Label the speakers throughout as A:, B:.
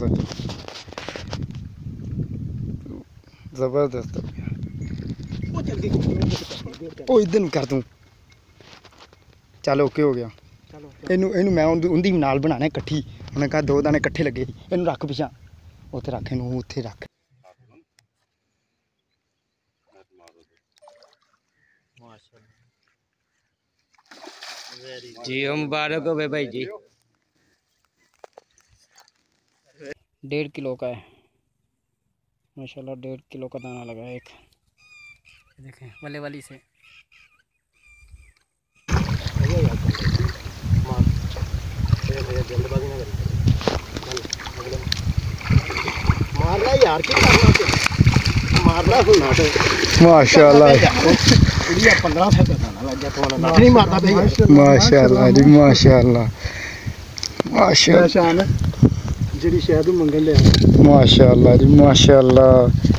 A: सच जबरदस्त ओ इधर कर दूँ चल ओके हो गया इनू मैं उनकी नाल बनाना कट्ठी उन्हें कहा 2 दाने कट्ठे लगे इन रख पिछा उत्थे रख इनू उत्थे रख
B: जी मुबारक हो भाई जी।
A: 1.5 किलो का है माशाल्लाह 1.5 किलो का दाना लगा है एक देखें वले वाली से
C: मारना यार की करना मारना कोई ना
A: माशाल्लाह
C: 15 से दाना लग गया तो नहीं मारता भाई
A: माशाल्लाह जी माशाल्लाह माशाल्लाह
C: जी शायद मंगल ले
A: माशाल्लाह जी माशाल्लाह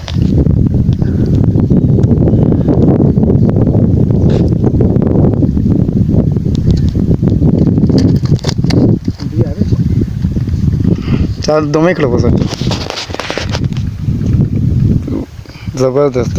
A: चल दोवें खिलो सच जबरदस्त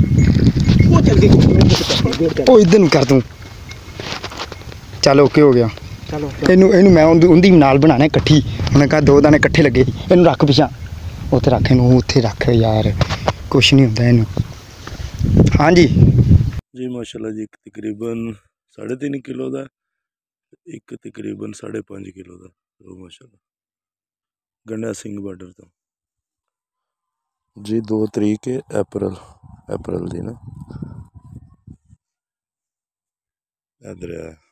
A: ओ इधर कर दूँ चल ओके हो गया इनू मैं उनकी नाल बनाना कट्ठी उन्हें कहा 2 दाने कट्ठे लगे इन रख पिछा उत्थे रख इनू उत्थे रख यार कुछ नहीं होता इनू हाँ जी
D: जी माशाल्लाह जी तकरीबन 3.5 किलो का एक तकरीबन 5.5 किलो का तो माशाल्लाह गंडा सिंह बॉर्डर तो जी 2 तरीक अप्रैल दी ना इधर